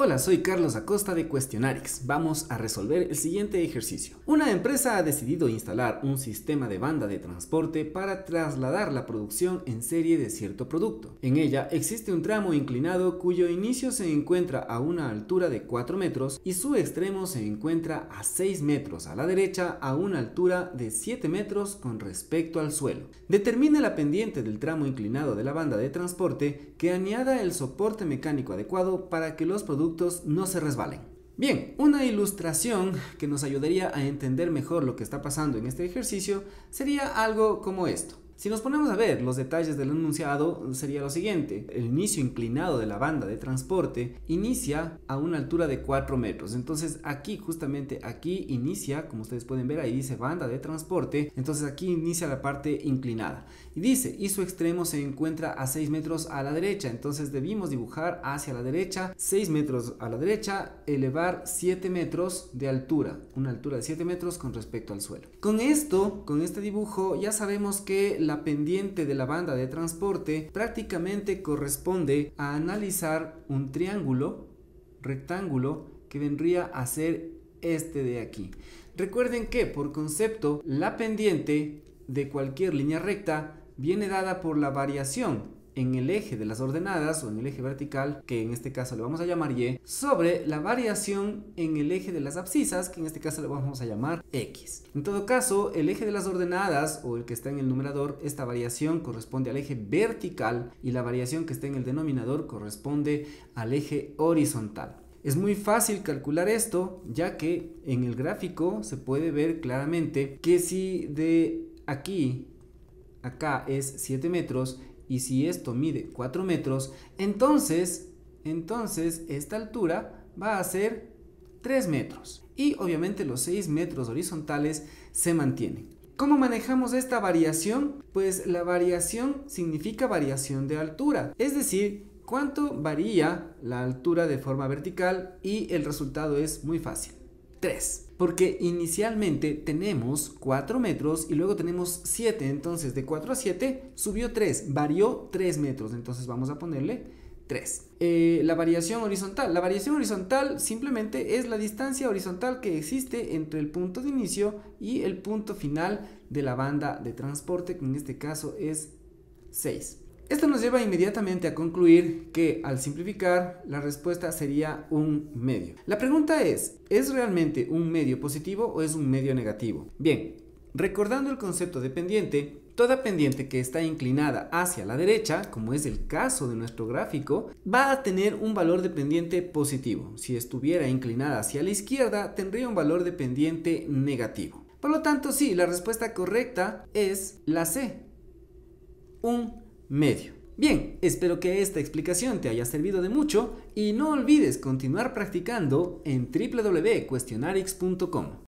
Hola, soy Carlos Acosta de Questionarix. Vamos a resolver el siguiente ejercicio. Una empresa ha decidido instalar un sistema de banda de transporte para trasladar la producción en serie de cierto producto. En ella existe un tramo inclinado cuyo inicio se encuentra a una altura de 4 metros y su extremo se encuentra a 6 metros a la derecha a una altura de 7 metros con respecto al suelo. Determine la pendiente del tramo inclinado de la banda de transporte que añada el soporte mecánico adecuado para que los productos no se resbalen. Bien, una ilustración que nos ayudaría a entender mejor lo que está pasando en este ejercicio sería algo como esto. Si nos ponemos a ver los detalles del enunciado, sería lo siguiente. El inicio inclinado de la banda de transporte inicia a una altura de 4 metros. Entonces aquí, justamente aquí inicia, como ustedes pueden ver, ahí dice banda de transporte. Entonces aquí inicia la parte inclinada. Y dice, y su extremo se encuentra a 6 metros a la derecha. Entonces debimos dibujar hacia la derecha, 6 metros a la derecha, elevar 7 metros de altura. Una altura de 7 metros con respecto al suelo. Con esto, con este dibujo, ya sabemos que la pendiente de la banda de transporte prácticamente corresponde a analizar un triángulo rectángulo que vendría a ser este de aquí. Recuerden que por concepto la pendiente de cualquier línea recta viene dada por la variación en el eje de las ordenadas o en el eje vertical, que en este caso le vamos a llamar Y, sobre la variación en el eje de las abscisas, que en este caso le vamos a llamar X. En todo caso, el eje de las ordenadas o el que está en el numerador, esta variación corresponde al eje vertical y la variación que está en el denominador corresponde al eje horizontal. Es muy fácil calcular esto, ya que en el gráfico se puede ver claramente que si de aquí a acá es 7 metros y si esto mide 4 metros, entonces esta altura va a ser 3 metros. Y obviamente los 6 metros horizontales se mantienen. ¿Cómo manejamos esta variación? Pues la variación significa variación de altura. Es decir, cuánto varía la altura de forma vertical y el resultado es muy fácil. 3. Porque inicialmente tenemos 4 metros y luego tenemos 7, entonces de 4 a 7 subió 3, varió 3 metros, entonces vamos a ponerle 3. La variación horizontal simplemente es la distancia horizontal que existe entre el punto de inicio y el punto final de la banda de transporte, que en este caso es 6. Esto nos lleva inmediatamente a concluir que al simplificar la respuesta sería un medio. La pregunta ¿es realmente un medio positivo o es un medio negativo? Bien, recordando el concepto de pendiente, toda pendiente que está inclinada hacia la derecha, como es el caso de nuestro gráfico, va a tener un valor de pendiente positivo. Si estuviera inclinada hacia la izquierda, tendría un valor de pendiente negativo. Por lo tanto, sí, la respuesta correcta es la C, un medio. Bien, espero que esta explicación te haya servido de mucho y no olvides continuar practicando en www.questionarix.com.